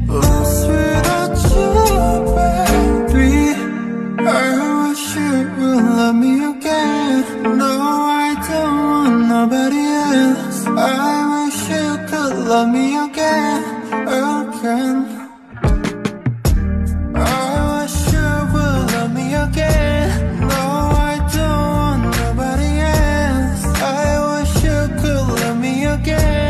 lost without you, baby. I wish you would love me again. No, I don't want nobody else. I wish you could love me again, again.